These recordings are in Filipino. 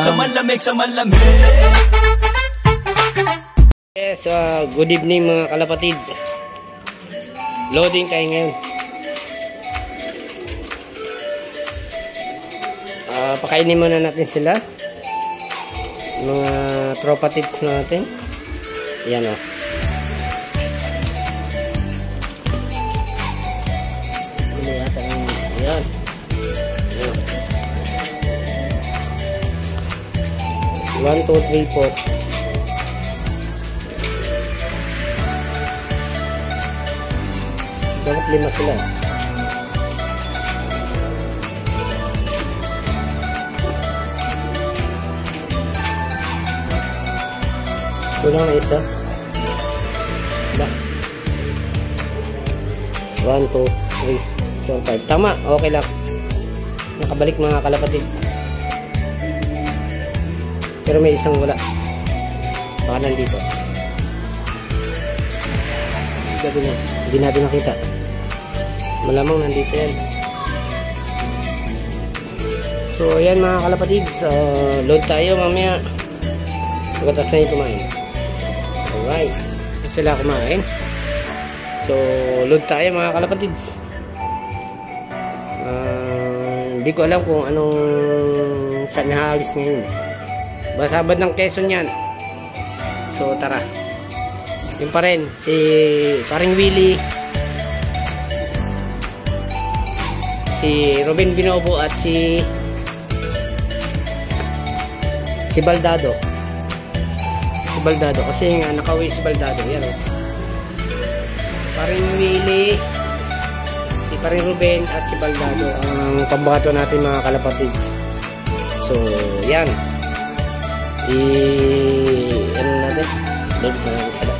Yes, good evening mga kalapatids. Loading tayo ngayon. Pakainin muna natin sila. Mga tropa tids natin. Yan o. Yan. 1, 2, 3, 4. Dapat 5 sila. Kulang na isa. 1, 2, 3, 4, 5. Tama, okay lang. Nakabalik mga kalapatids. Pero may isang wala. Baka nandito. Hindi natin nakita. Malamang nandito yan. So ayan mga kalapatids, load tayo mamaya. Pagkatas na yung kumain. Alright, sila kumain. So load tayo mga kalapatids. Hindi ko alam kung anong saan nahagis ngayon. Basabad ng Quezon yan. So tara. Yun pa rin si paring Willie, si Ruben Binobo at si Baldado. Si Baldado kasi nga nakauwi si Baldado. Yan o. Paring Willie, si paring Ruben at si Baldado ang pambato natin mga kalapatids. So yan. Ano natin? Load na natin sila.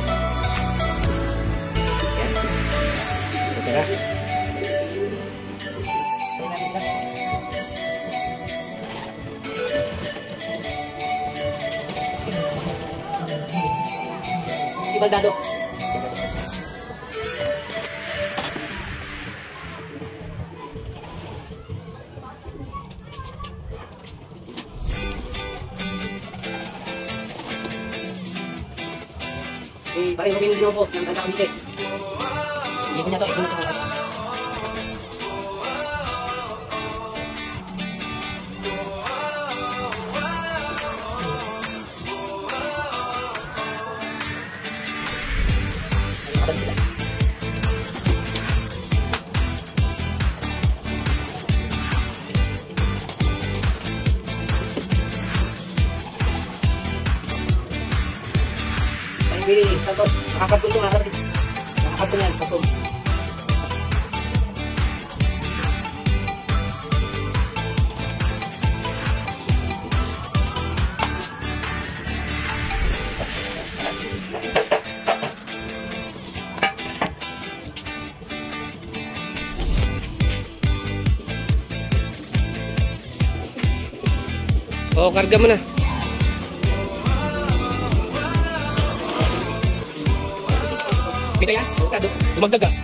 Yan. Ito na. Si Baldado. Pareho rin yung Binobo ng Tanda Cavite. Hindi ko niya ito. Pilih satu angkat dulu angkat yan satu. Oh, karga mo na. Kita yan? Dumagdag ah.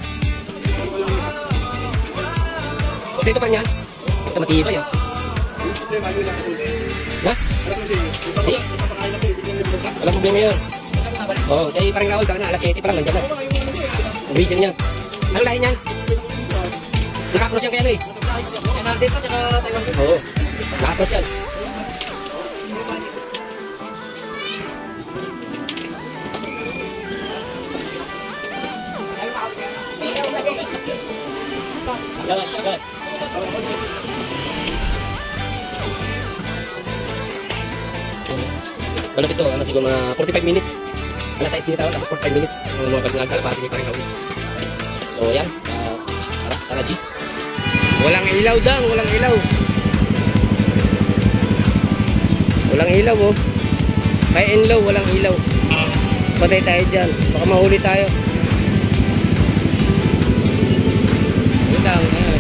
O dito pa niyan? Ito matibay ah. Ha? Iya. Walang problema yun. Oo, kaya parang Raul ka na. Alas 7 pa lang nandiyan na. Reason niya. Ano lahin yan? Naka-cross yan kaya ano eh. NRD pa tsaka Taiwan. Oo. Naka-cross yan. Agad. Wala dito, siguro mga 45 minutes. Alas 6 minutes tapos 45 minutes. Mga kalapati ni parang Raul. So yan, tara G. Walang ilaw dang, walang ilaw. Walang ilaw oh. High and low, walang ilaw. Patay tayo dyan, baka mahuli tayo. Yun lang,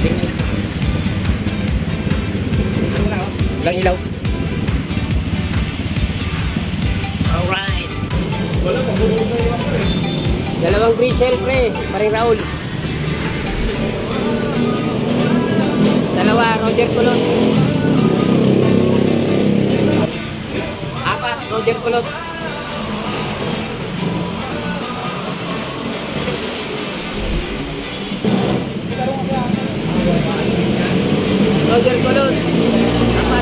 walang ilaw. Alright. Dalawang brisel pre, paring Raul. Dalawa, Roger Colon. Roger Kulot. Roger Kulot. Dapat.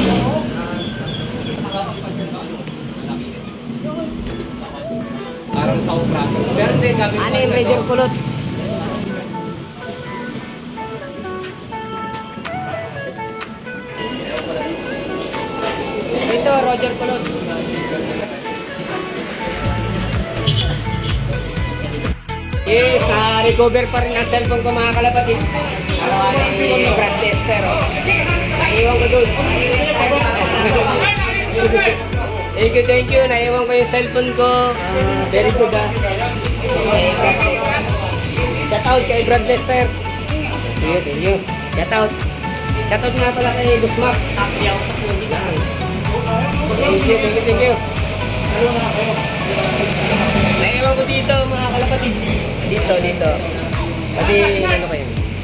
Parang sa opera. Pero hindi, gamit Ano yung Roger Kulot? Ito, Roger Kulot. Yes, na-recover pa rin ang cellphone ko mga kalapatid. Arawan ni Brad Tester. Naiwan ko doon. Thank you. Naiwan ko yung cellphone ko. Very good ah. Okay, Brad Tester. Shout out kay Brad Tester. Thank you. Shout out. Shout out nga pala kay Gusmak. Happy ako sa puno. Thank you. Naiwan ko dito mga kalapatid. Dito. Kasi ano kayo?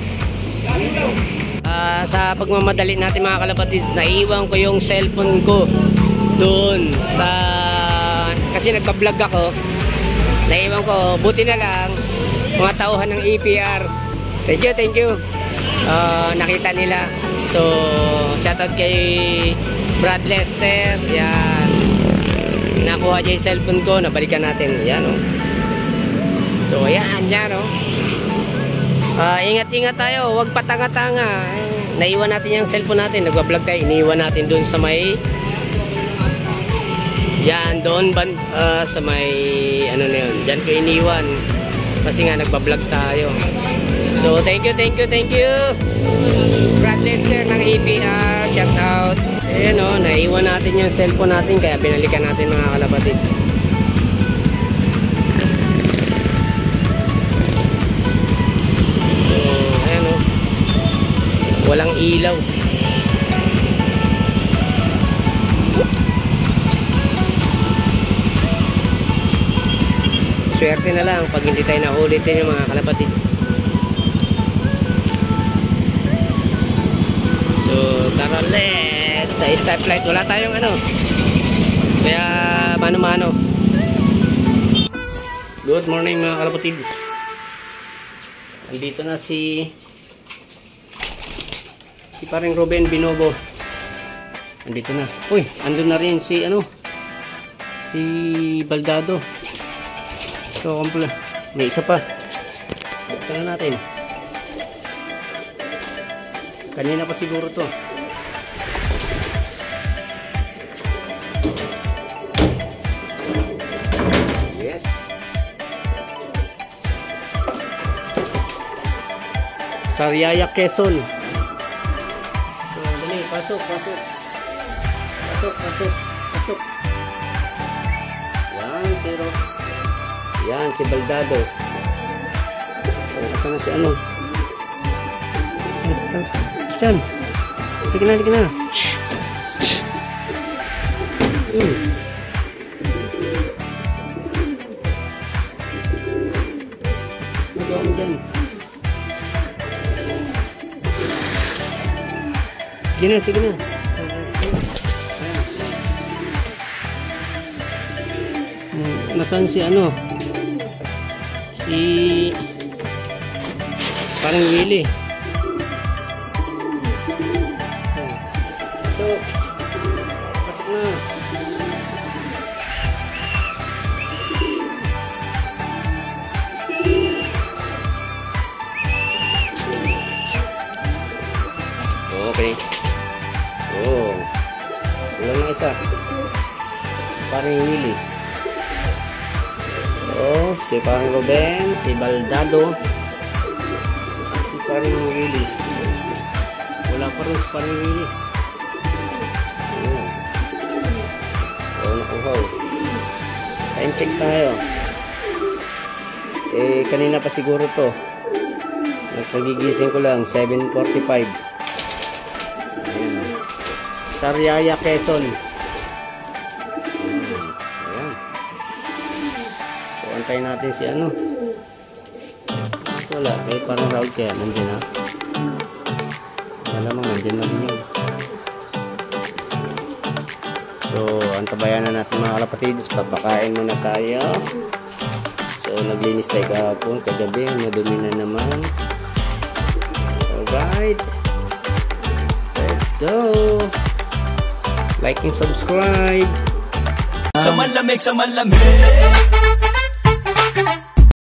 Sa pagmamadali natin mga kalapatid, naiwan ko yung cellphone ko doon sa... Kasi nagpa-vlog ako. Naiwan ko. Buti na lang mga tauhan ng EPR. Thank you. Nakita nila. So, shoutout kay Brad Lester. Yan. Nakuha niya yung cellphone ko. Nabalikan natin. Yan o. So, yan o. Ingat-ingat tayo. Huwag patanga-tanga. Naiwan natin yung cellphone natin. Nagwa-vlog tayo. Iniwan natin doon sa may... Yan, doon sa may... Ano na yun. Diyan ko iniwan. Kasi nga, nagpa-vlog tayo. So, thank you. Brad Lester ng EPR. Shout out. Ayan o, naiwan natin yung cellphone natin. Kaya binalikan natin mga kalapatid. So, ayan o. Walang ilaw. Swerte na lang pag hindi tayo naulitin yung mga kalapatids. So, tara let's sa stoplight. Wala tayong ano. Kaya mano-mano. Good morning mga kalapatids. Andito na si paring Ruben Binobo. Andito na. Uy, andun na rin si si Baldado. So, may isa pa. Buksan na natin. Kanina pa siguro to. Yes. Sariaya, Quezon. So, dali, pasok. Yan, si Baldado. Saan na si ano? Diyan. Halika na. Magawa mo dyan. Sige na. Nasaan si ano? Si parang Willie. So, pasok na. Okay. Oh. Ulang na isa. Parang Willie. Oh, si parang Ruben, si Baldado, si parang Willie. Wala pa rin si parang Willie. Oh, nakuhaw. Time check tayo. Kanina pa siguro to. Nagkagigising ko lang, 7:45. Sariaya, Quezon. Antayin natin si ano. Wala, parang route kaya nandiyan na. Alam mo, nandiyan na rin yun. So, So, antabayan na natin mga kalapatids. Papakain muna tayo. So, naglinis tayo kahapon. Kagabi, madumi na naman. Alright. Let's go. Like and subscribe. Sa malamig, sa malamig.